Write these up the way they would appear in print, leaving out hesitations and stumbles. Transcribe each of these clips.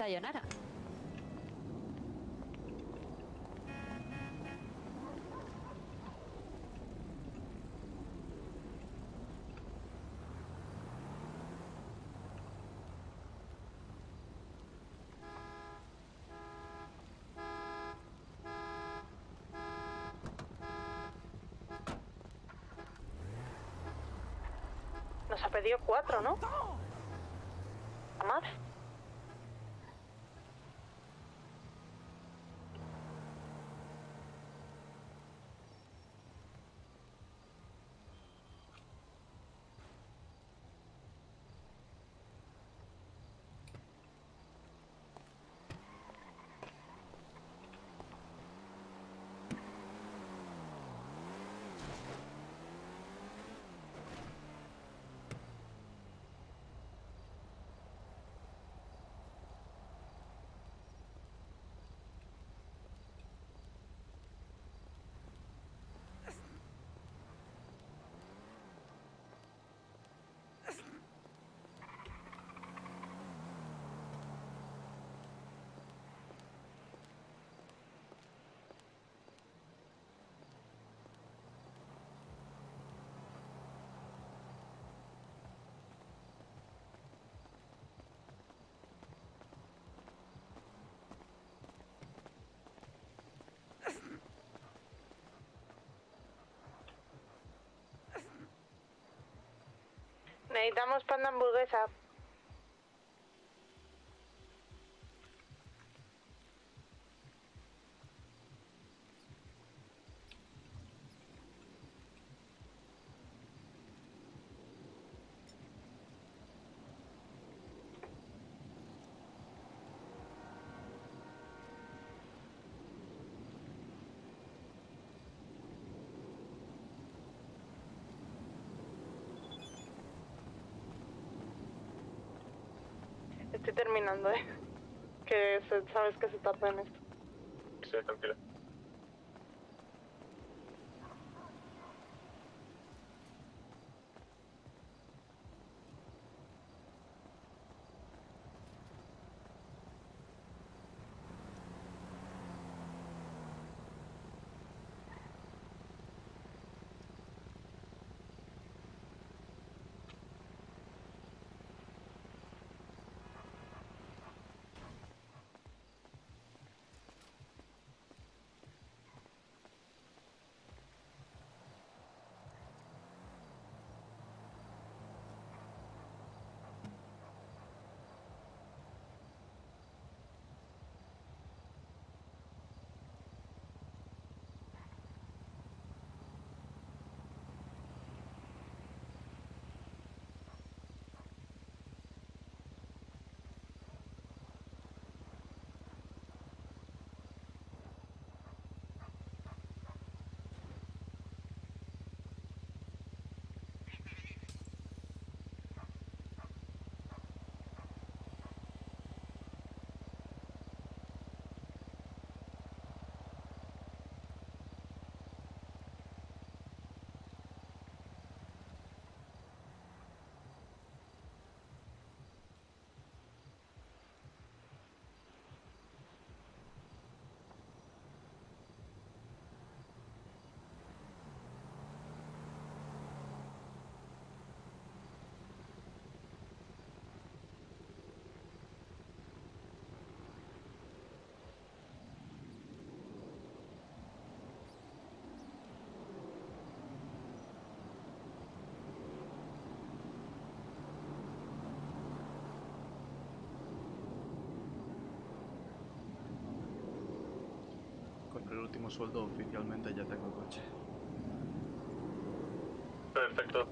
Sayonara. Nos ha pedido 4, ¿no? ¿A más? Necesitamos panda hamburguesa. Estoy terminando, Que sabes que se tarda en esto. Sí, tranquila. Con el último sueldo oficialmente ya tengo coche. Perfecto.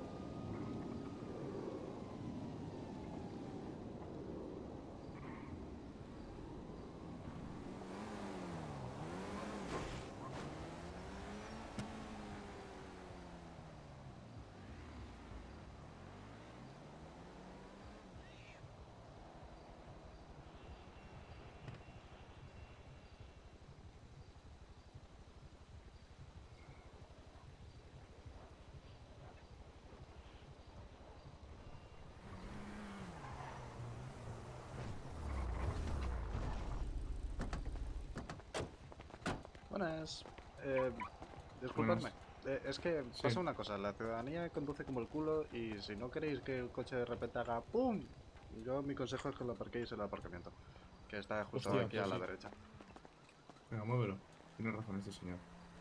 Buenas. Disculpadme. Buenas. Es que Sí. pasa una cosa, la ciudadanía conduce como el culo y si no queréis que el coche de repente haga ¡pum! Yo mi consejo es que lo aparquéis en el aparcamiento, que está justo Hostia, aquí pues a la sí. derecha. Venga, muévelo. Tiene razón este señor.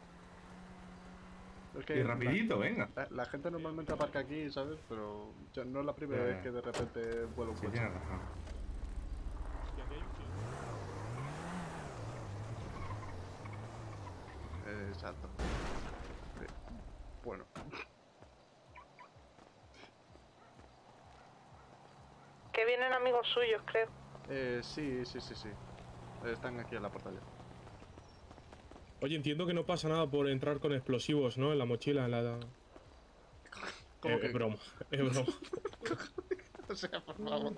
Es Y que rapidito, venga. la gente normalmente aparca aquí, ¿sabes? Pero no es la primera Ya, vez ya. que de repente vuela un Sí, coche. tiene razón. Exacto. Bueno. Que vienen amigos suyos, creo. Sí. Están aquí en la puerta ya. Oye, entiendo que no pasa nada por entrar con explosivos, ¿no? En la mochila, en la... ¿Cómo que? Es broma, es broma. O sea, por favor.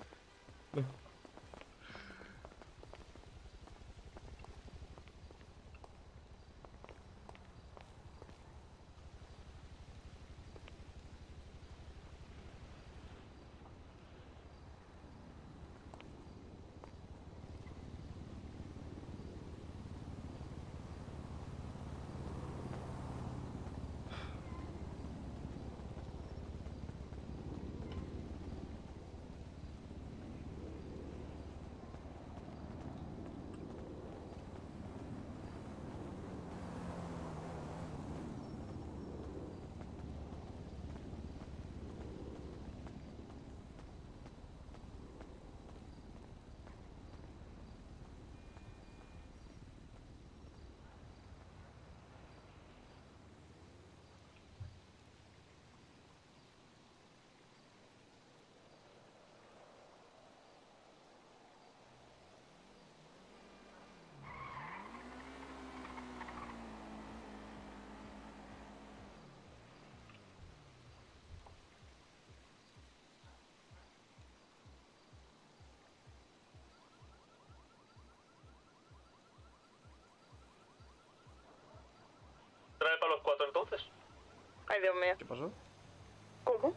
¿Trae para los 4 entonces? Ay, Dios mío. ¿Qué pasó? ¿Cómo?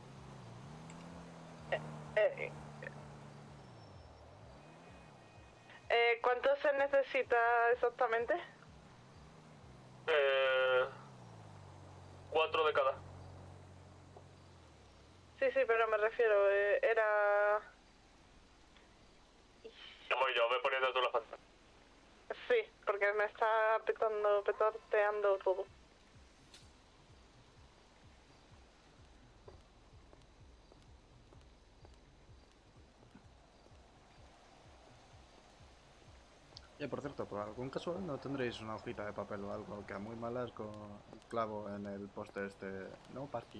Eh, ¿Cuánto se necesita exactamente? 4 de cada. Sí, pero me refiero, era... Voy yo, voy poniendo tú la falta. Sí, porque me está petardeando todo. Y por cierto, por algún casual no tendréis una hojita de papel o algo que a muy malas con clavo en el poste este. No parking.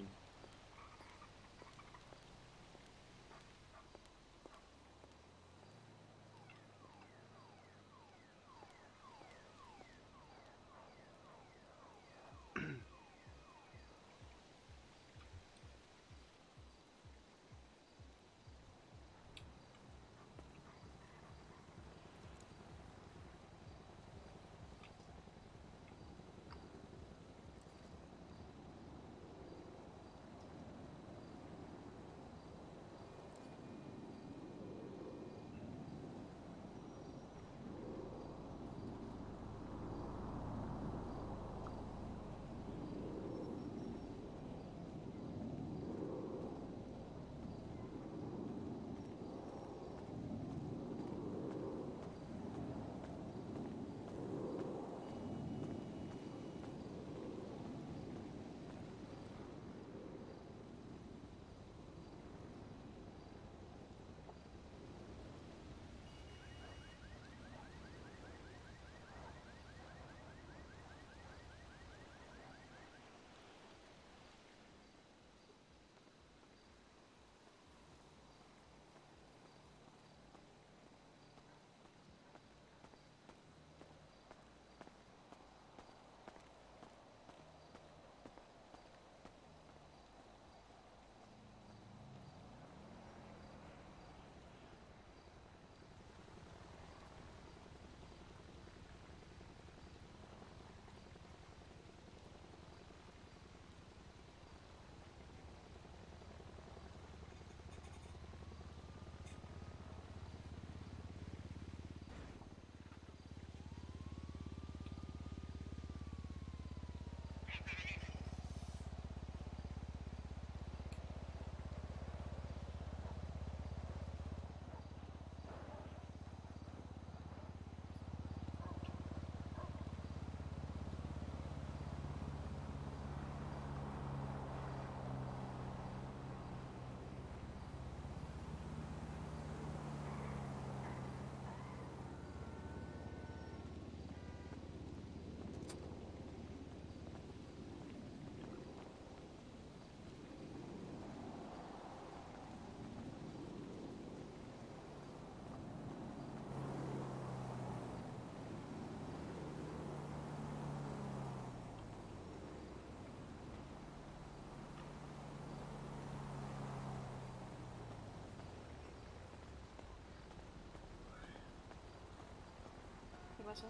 pasó?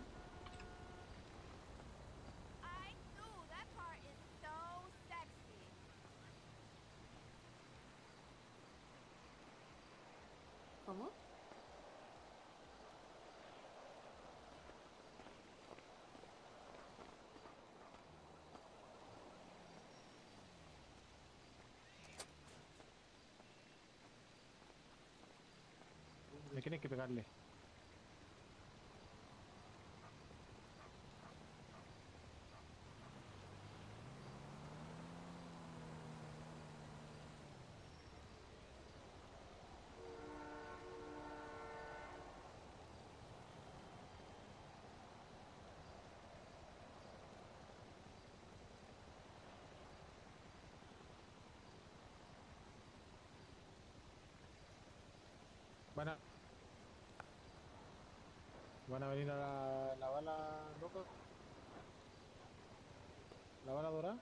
¿Cómo? Me tienes que pegarle. Van a, van a venir a la bala, loco. La bala dorada.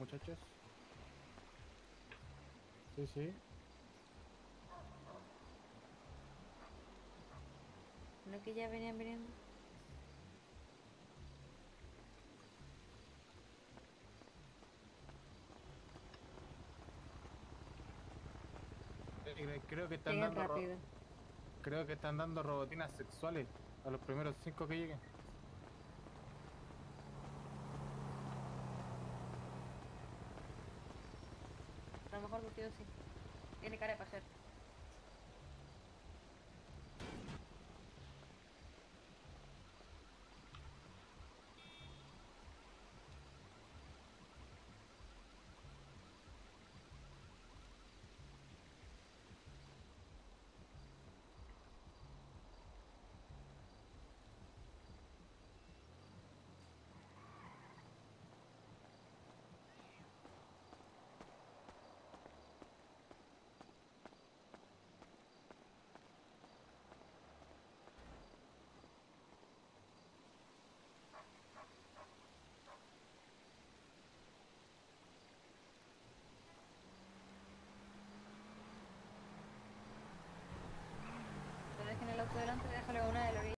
muchachos. Sí, sí. ¿No que ya venían viniendo? Creo que están Lleguen dando rápido. creo que están dando robotinas sexuales a los primeros 5 que lleguen. A lo mejor vestido sí. Tiene cara de paser.